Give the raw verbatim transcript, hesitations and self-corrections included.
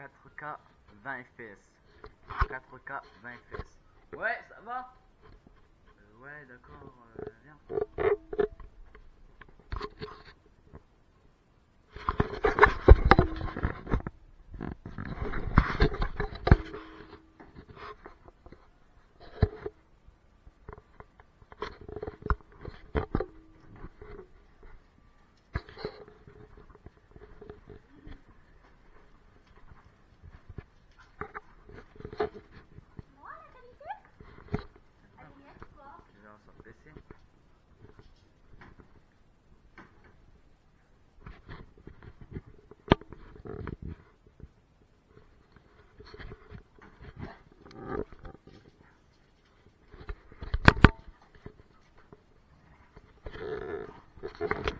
quatre K vingt F P S. quatre K vingt F P S. Ouais, ça va. euh, Ouais, d'accord, euh, viens. Ça va baisser.